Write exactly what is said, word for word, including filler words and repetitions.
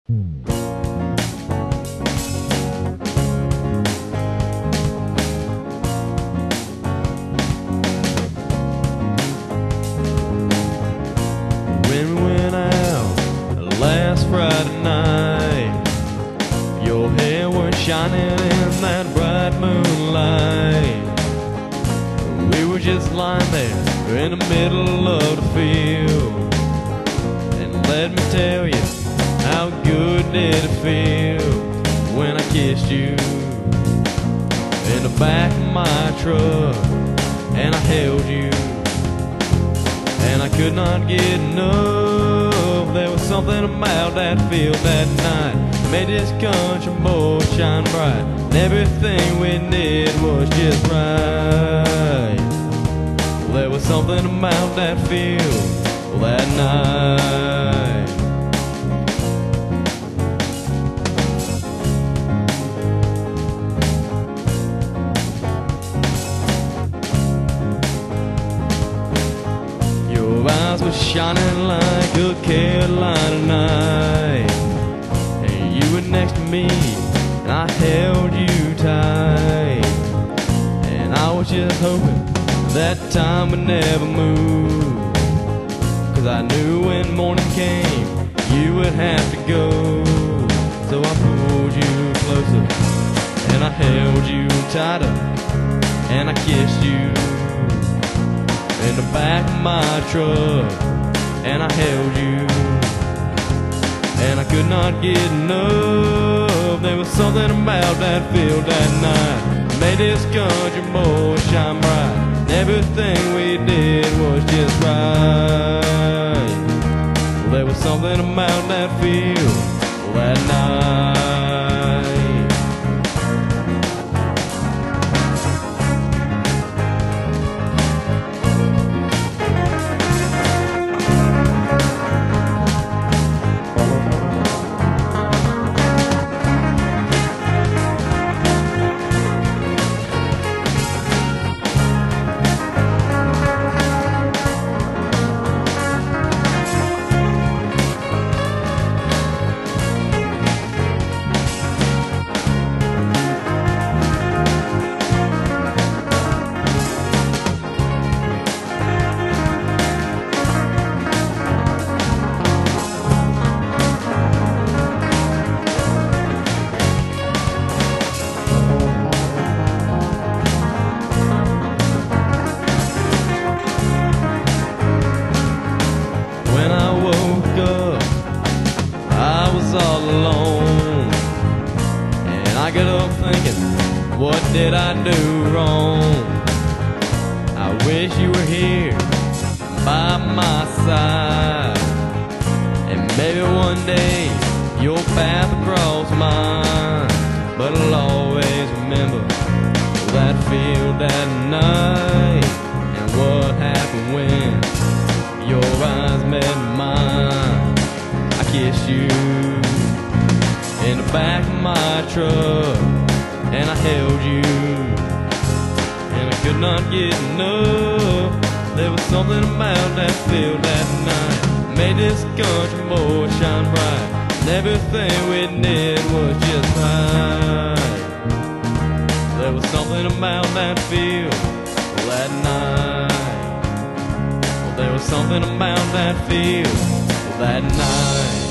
When we went out last Friday night, your hair was shining in that bright moonlight. We were just lying there in the middle of the field, and let me tell you, how good did it feel when I kissed you in the back of my truck, and I held you, and I could not get enough. There was something about that field that night, made this country boy shine bright, and everything we did was just right. Well, there was something about that field that night. Your eyes were shining like a Carolina night, and you were next to me, and I held you tight, and I was just hoping that time would never move, 'cause I knew when morning came you would have to go. So I pulled you closer, and I held you tighter, and I kissed you in the back of my truck, and I held you, and I could not get enough. There was something about that field that night, made this country boy shine bright, and everything we did was just right. Well, there was something about that field that night. All alone, and I got up thinking, what did I do wrong? I wish you were here by my side, and maybe one day your path will cross mine. But I'll always remember that field that night, and what happened when your eyes met mine. I kissed you in the back of my truck, and I held you, and I could not get enough. There was something about that field that night, made this country boy shine bright, and everything we did was just right. There was something about that field that night. Well, there was something about that field that night.